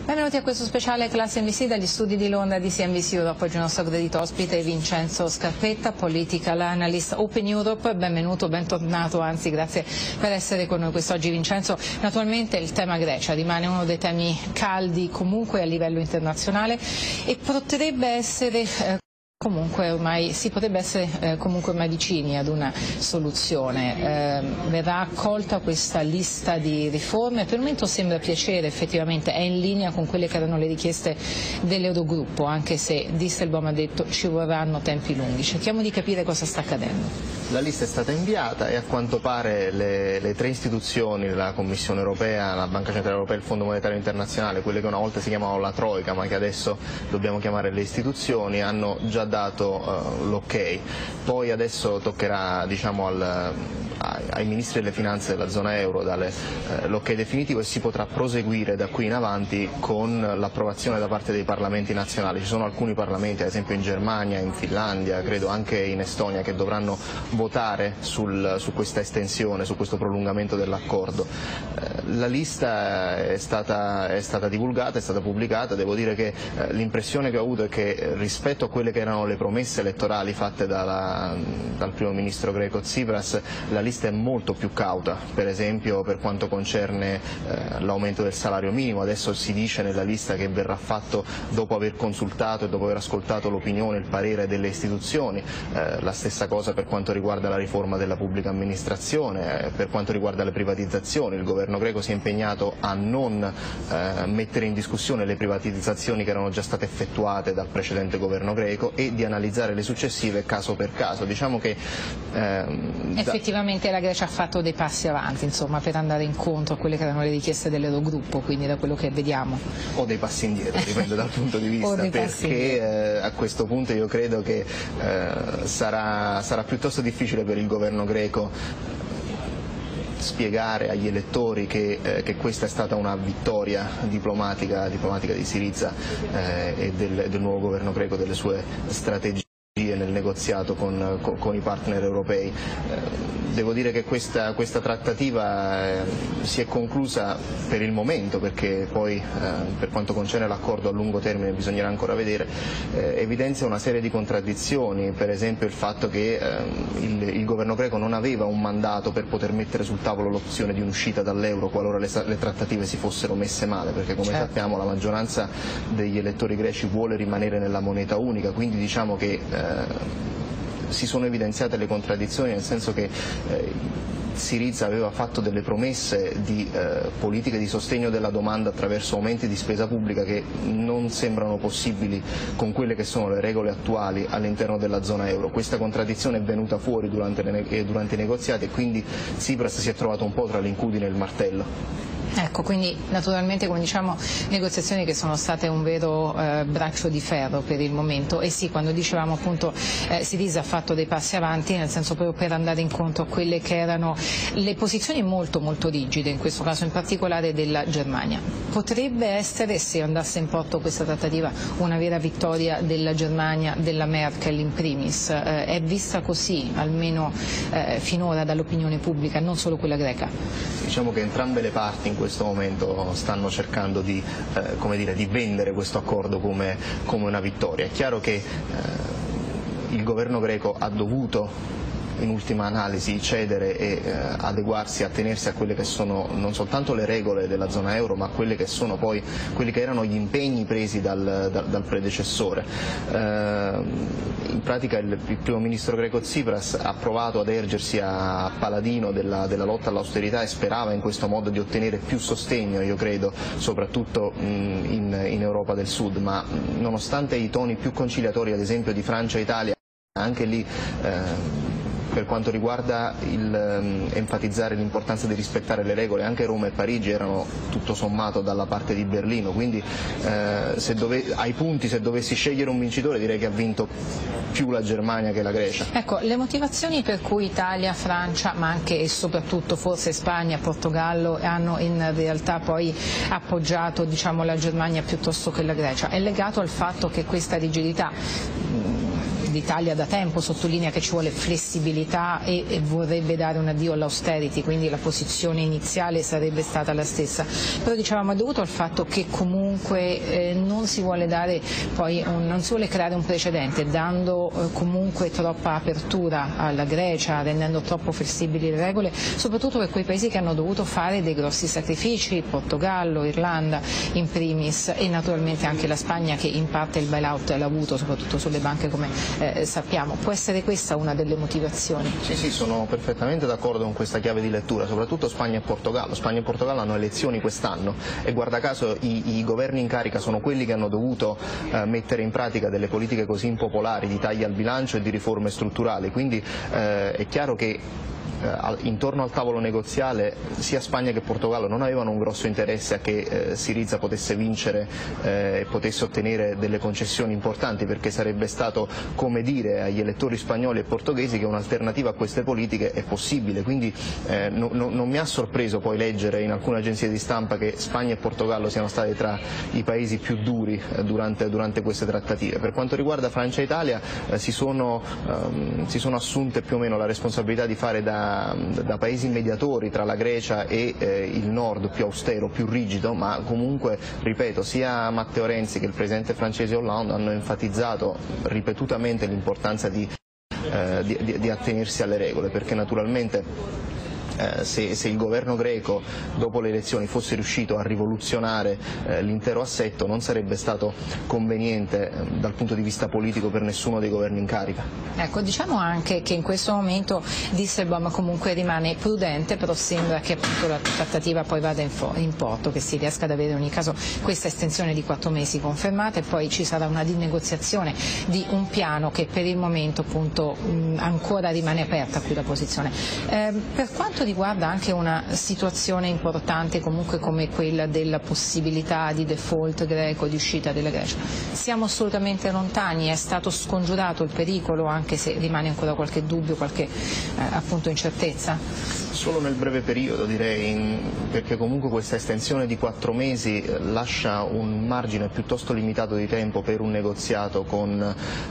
Benvenuti a questo speciale Classe NBC dagli studi di Londra di CNBC Europe. Oggi il nostro gradito ospite è Vincenzo Scarpetta, political analyst Open Europe. Benvenuto, bentornato, anzi grazie per essere con noi quest'oggi Vincenzo. Naturalmente il tema Grecia rimane uno dei temi caldi comunque a livello internazionale e potrebbe essere comunque ormai si potrebbe essere comunque ormai vicini ad una soluzione. Verrà accolta questa lista di riforme, per il momento sembra piacere, effettivamente è in linea con quelle che erano le richieste dell'Eurogruppo, anche se Dijsselbloem ha detto ci vorranno tempi lunghi. Cerchiamo di capire cosa sta accadendo. La lista è stata inviata e a quanto pare le tre istituzioni, la Commissione Europea, la Banca Centrale Europea e il Fondo Monetario Internazionale, quelle che una volta si chiamavano la Troika ma che adesso dobbiamo chiamare le istituzioni, hanno già dato l'ok. Poi adesso toccherà, diciamo, ai ministri delle finanze della zona euro dare l'ok definitivo e si potrà proseguire da qui in avanti con l'approvazione da parte dei parlamenti nazionali. Ci sono alcuni parlamenti, ad esempio in Germania, in Finlandia, credo anche in Estonia, che dovranno votare su questa estensione, su questo prolungamento dell'accordo. La lista è stata divulgata, è stata pubblicata. Devo dire che l'impressione che ho avuto è che rispetto a quelle che erano le promesse elettorali fatte dal primo ministro greco Tsipras, la lista è molto più cauta, per esempio per quanto concerne l'aumento del salario minimo. Adesso si dice nella lista che verrà fatto dopo aver consultato e dopo aver ascoltato l'opinione e il parere delle istituzioni. La stessa cosa per quanto riguarda la riforma della pubblica amministrazione, per quanto riguarda le privatizzazioni. Il governo greco si è impegnato a non mettere in discussione le privatizzazioni che erano già state effettuate dal precedente governo greco e di analizzare le successive caso per caso. Diciamo che effettivamente la Grecia ha fatto dei passi avanti, insomma, per andare incontro a quelle che erano le richieste dell'Eurogruppo, quindi da quello che vediamo. O dei passi indietro, dipende dal punto di vista, perché a questo punto io credo che sarà piuttosto difficile per il governo greco spiegare agli elettori che questa è stata una vittoria diplomatica di Syriza e del nuovo governo greco, delle sue strategie nel negoziato con i partner europei. Devo dire che questa trattativa si è conclusa per il momento, perché poi per quanto concerne l'accordo a lungo termine bisognerà ancora vedere, evidenzia una serie di contraddizioni, per esempio il fatto che il governo greco non aveva un mandato per poter mettere sul tavolo l'opzione di un'uscita dall'euro qualora le trattative si fossero messe male, perché come sappiamo la maggioranza degli elettori greci vuole rimanere nella moneta unica, quindi diciamo che si sono evidenziate le contraddizioni, nel senso che Syriza aveva fatto delle promesse di politiche di sostegno della domanda attraverso aumenti di spesa pubblica che non sembrano possibili con quelle che sono le regole attuali all'interno della zona euro. Questa contraddizione è venuta fuori durante i negoziati e quindi Tsipras si è trovato un po' tra l'incudine e il martello. Ecco, quindi naturalmente, come diciamo, negoziazioni che sono state un vero braccio di ferro per il momento, e sì, quando dicevamo appunto Syriza ha fatto dei passi avanti, nel senso proprio per andare incontro a quelle che erano le posizioni molto molto rigide, in questo caso in particolare della Germania. Potrebbe essere, se andasse in porto questa trattativa, una vera vittoria della Germania, della Merkel in primis. È vista così, almeno finora, dall'opinione pubblica, non solo quella greca? Diciamo che entrambe le parti in questo momento stanno cercando di vendere questo accordo come una vittoria. È chiaro che il governo greco ha dovuto in ultima analisi cedere e adeguarsi, attenersi a quelle che sono non soltanto le regole della zona euro, ma quelli che erano gli impegni presi dal predecessore. In pratica il primo ministro greco Tsipras ha provato ad ergersi a paladino della lotta all'austerità e sperava in questo modo di ottenere più sostegno, io credo, soprattutto in Europa del Sud, ma nonostante i toni più conciliatori ad esempio di Francia e Italia, anche lì per quanto riguarda enfatizzare l'importanza di rispettare le regole, anche Roma e Parigi erano tutto sommato dalla parte di Berlino, quindi ai punti, se dovessi scegliere un vincitore, direi che ha vinto più la Germania che la Grecia. Ecco, le motivazioni per cui Italia, Francia, ma anche e soprattutto forse Spagna, Portogallo hanno in realtà poi appoggiato, diciamo, la Germania piuttosto che la Grecia, è legato al fatto che questa rigidità l'Italia da tempo sottolinea che ci vuole flessibilità e vorrebbe dare un addio all'austerity, quindi la posizione iniziale sarebbe stata la stessa, però dicevamo è dovuto al fatto che comunque non si vuole dare poi non si vuole creare un precedente dando comunque troppa apertura alla Grecia, rendendo troppo flessibili le regole, soprattutto per quei paesi che hanno dovuto fare dei grossi sacrifici, Portogallo, Irlanda in primis, e naturalmente anche la Spagna, che in parte il bailout l'ha avuto soprattutto sulle banche, come sappiamo. Può essere questa una delle motivazioni? Sì, sono perfettamente d'accordo con questa chiave di lettura, soprattutto Spagna e Portogallo. Spagna e Portogallo hanno elezioni quest'anno e guarda caso i governi in carica sono quelli che hanno dovuto mettere in pratica delle politiche così impopolari di tagli al bilancio e di riforme strutturali, quindi è chiaro che intorno al tavolo negoziale sia Spagna che Portogallo non avevano un grosso interesse a che Syriza potesse vincere e potesse ottenere delle concessioni importanti, perché sarebbe stato come dire agli elettori spagnoli e portoghesi che un'alternativa a queste politiche è possibile, quindi non mi ha sorpreso poi leggere in alcune agenzie di stampa che Spagna e Portogallo siano stati tra i paesi più duri durante queste trattative. Per quanto riguarda Francia e Italia si sono assunte più o meno la responsabilità di fare da paesi mediatori tra la Grecia e il nord più austero, più rigido, ma comunque, ripeto, sia Matteo Renzi che il presidente francese Hollande hanno enfatizzato ripetutamente l'importanza di attenersi alle regole, perché naturalmente se il governo greco dopo le elezioni fosse riuscito a rivoluzionare l'intero assetto non sarebbe stato conveniente dal punto di vista politico per nessuno dei governi in carica. Ecco, diciamo anche che in questo momento Dijsselbloem comunque rimane prudente, però sembra che appunto la trattativa poi vada in porto, che si riesca ad avere in ogni caso questa estensione di 4 mesi confermata, e poi ci sarà una rinegoziazione di un piano che per il momento appunto ancora rimane aperta qui la posizione. Per quanto riguarda anche una situazione importante comunque come quella della possibilità di default greco, di uscita della Grecia, siamo assolutamente lontani? È stato scongiurato il pericolo, anche se rimane ancora qualche dubbio, qualche appunto incertezza? Solo nel breve periodo, direi, perché comunque questa estensione di 4 mesi lascia un margine piuttosto limitato di tempo per un negoziato con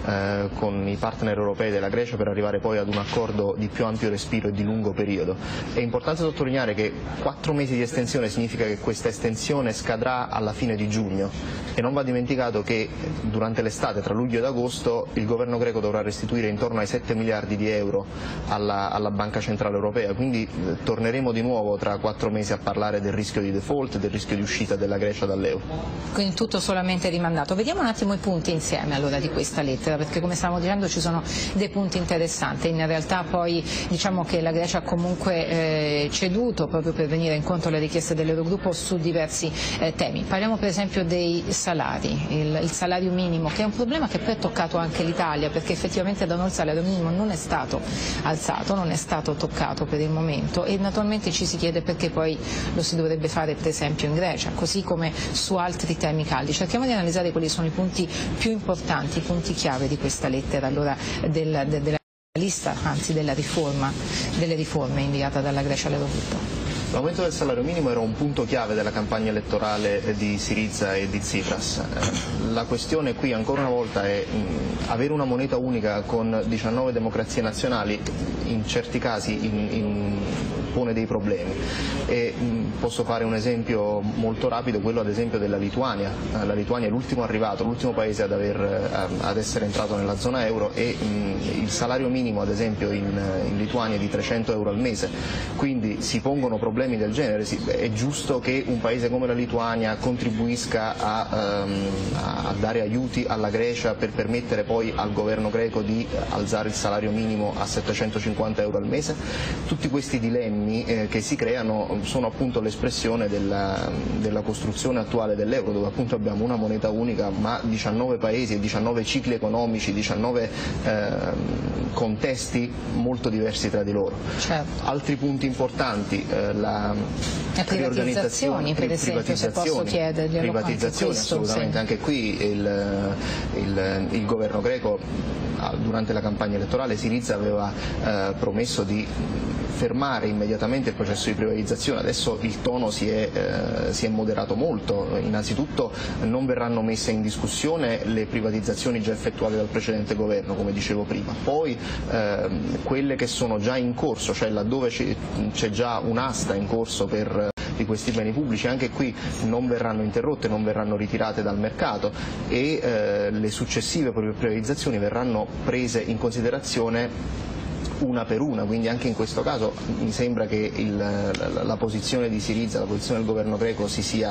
i partner europei della Grecia per arrivare poi ad un accordo di più ampio respiro e di lungo periodo. È importante sottolineare che 4 mesi di estensione significa che questa estensione scadrà alla fine di giugno, e non va dimenticato che durante l'estate, tra luglio ed agosto, il governo greco dovrà restituire intorno ai 7 miliardi di euro alla Banca Centrale Europea, quindi torneremo di nuovo tra 4 mesi a parlare del rischio di default, del rischio di uscita della Grecia dall'euro. Quindi tutto solamente rimandato. Vediamo un attimo i punti insieme allora di questa lettera, perché come stavamo dicendo ci sono dei punti interessanti. In realtà poi diciamo che la Grecia ha comunque ceduto proprio per venire incontro alle richieste dell'Eurogruppo su diversi temi. Parliamo per esempio dei salari, il salario minimo, che è un problema che poi ha toccato anche l'Italia, perché effettivamente da noi il salario minimo non è stato alzato, non è stato toccato per il momento, e naturalmente ci si chiede perché poi lo si dovrebbe fare per esempio in Grecia, così come su altri temi caldi. Cerchiamo di analizzare quali sono i punti più importanti, i punti chiave di questa lettera allora della lista, anzi delle riforme inviata dalla Grecia all'Eurogruppo. L'aumento del salario minimo era un punto chiave della campagna elettorale di Syriza e di Tsipras. La questione qui ancora una volta è avere una moneta unica con 19 democrazie nazionali in certi casi pone dei problemi, e posso fare un esempio molto rapido, quello ad esempio della Lituania. La Lituania è l'ultimo arrivato, l'ultimo paese ad essere entrato nella zona euro, e il salario minimo ad esempio in Lituania è di 300 euro al mese, quindi si pongono problemi del genere. È giusto che un paese come la Lituania contribuisca a dare aiuti alla Grecia per permettere poi al governo greco di alzare il salario minimo a 750 euro al mese. Tutti questi dilemmi che si creano sono appunto l'espressione della costruzione attuale dell'euro, dove appunto abbiamo una moneta unica ma 19 paesi e 19 cicli economici, 19 contesti molto diversi tra di loro. Certo. Altri punti importanti, la privatizzazioni, per esempio, se posso chiederglielo. Privatizzazioni, assolutamente, sì. Anche qui il governo greco durante la campagna elettorale Syriza aveva promesso di fermare immediatamente immediatamente il processo di privatizzazione. Adesso il tono si è moderato molto. Innanzitutto non verranno messe in discussione le privatizzazioni già effettuate dal precedente governo, come dicevo prima, poi quelle che sono già in corso, cioè laddove c'è già un'asta in corso di questi beni pubblici, anche qui non verranno interrotte, non verranno ritirate dal mercato e le successive privatizzazioni verranno prese in considerazione una per una, quindi anche in questo caso mi sembra che la posizione di Syriza, la posizione del governo greco si sia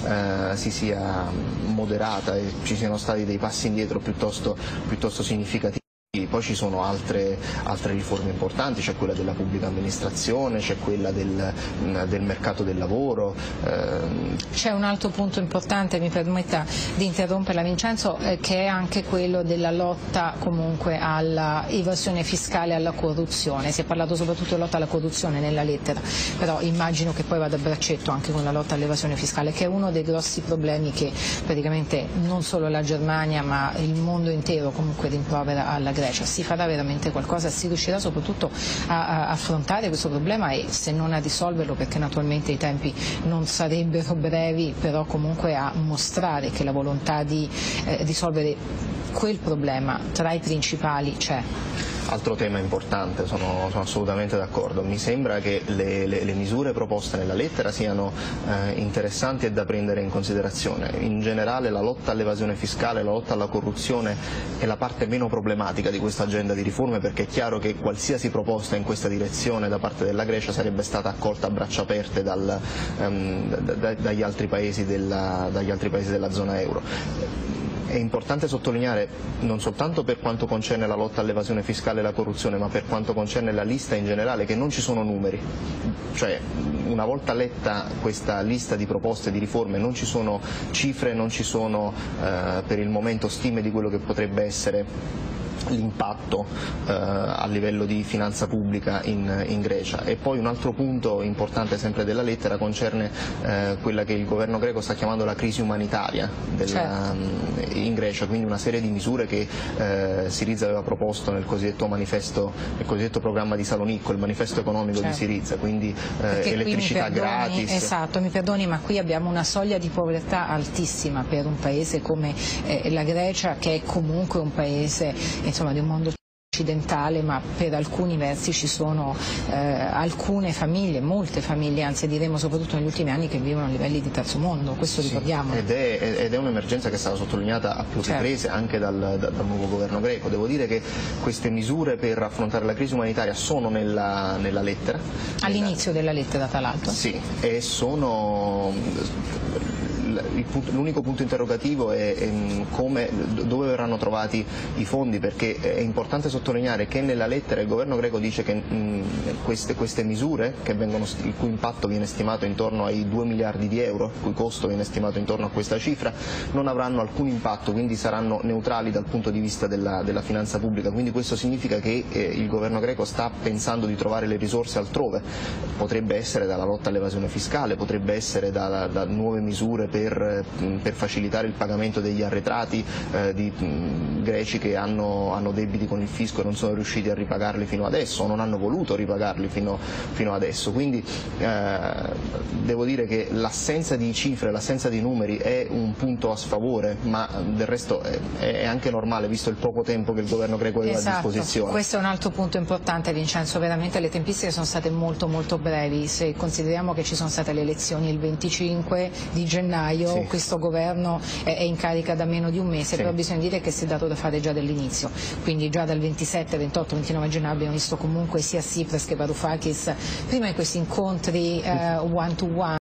moderata e ci siano stati dei passi indietro piuttosto significativi. Poi ci sono altre riforme importanti, c'è quella della pubblica amministrazione, c'è quella del mercato del lavoro. C'è un altro punto importante, mi permetta di interromperla Vincenzo, che è anche quello della lotta comunque alla evasione fiscale e alla corruzione. Si è parlato soprattutto della lotta alla corruzione nella lettera, però immagino che poi vada a braccetto anche con la lotta all'evasione fiscale, che è uno dei grossi problemi che praticamente non solo la Germania ma il mondo intero comunque rimprovera alla Grecia. Si farà veramente qualcosa? Si riuscirà soprattutto a affrontare questo problema e se non a risolverlo, perché naturalmente i tempi non sarebbero brevi, però comunque a mostrare che la volontà di risolvere quel problema tra i principali c'è? Altro tema importante, sono assolutamente d'accordo. Mi sembra che le misure proposte nella lettera siano interessanti e da prendere in considerazione. In generale la lotta all'evasione fiscale, la lotta alla corruzione è la parte meno problematica di questa agenda di riforme, perché è chiaro che qualsiasi proposta in questa direzione da parte della Grecia sarebbe stata accolta a braccia aperte dagli altri paesi della zona euro. È importante sottolineare, non soltanto per quanto concerne la lotta all'evasione fiscale e la corruzione, ma per quanto concerne la lista in generale, che non ci sono numeri. Cioè, una volta letta questa lista di proposte di riforme non ci sono cifre, non ci sono per il momento stime di quello che potrebbe essere l'impatto a livello di finanza pubblica in Grecia. E poi un altro punto importante sempre della lettera concerne quella che il governo greco sta chiamando la crisi umanitaria in Grecia, quindi una serie di misure che Syriza aveva proposto nel cosiddetto programma di Salonicco, il manifesto economico di Syriza, quindi elettricità gratis. Esatto, mi perdoni, ma qui abbiamo una soglia di povertà altissima per un paese come la Grecia, che è comunque un paese di un mondo occidentale, ma per alcuni versi ci sono alcune famiglie, molte famiglie, anzi diremo soprattutto negli ultimi anni, che vivono a livelli di terzo mondo, questo ricordiamo. Ed è un'emergenza che è stata sottolineata a più riprese anche dal nuovo governo greco. Devo dire che queste misure per affrontare la crisi umanitaria sono nella lettera. All'inizio della lettera, tra l'altro. Sì, e l'unico punto interrogativo è dove verranno trovati i fondi, perché è importante sottolineare che nella lettera il governo greco dice che queste misure, il cui impatto viene stimato intorno ai 2 miliardi di euro, il cui costo viene stimato intorno a questa cifra, non avranno alcun impatto, quindi saranno neutrali dal punto di vista della finanza pubblica. Quindi questo significa che il governo greco sta pensando di trovare le risorse altrove. Potrebbe essere dalla lotta all'evasione fiscale, potrebbe essere da nuove misure per facilitare il pagamento degli arretrati di greci che hanno debiti con il fisco e non sono riusciti a ripagarli fino adesso, o non hanno voluto ripagarli fino adesso. Quindi devo dire che l'assenza di cifre, l'assenza di numeri è un punto a sfavore, ma del resto è anche normale visto il poco tempo che il governo greco aveva a disposizione. Questo è un altro punto importante, Vincenzo, veramente le tempistiche sono state molto brevi. Se consideriamo che ci sono state le elezioni il 25 di gennaio, questo governo è in carica da meno di un mese, però bisogna dire che si è dato da fare già dall'inizio, quindi già dal 27, 28, 29 gennaio abbiamo visto comunque sia Tsipras che Varoufakis prima di questi incontri one to one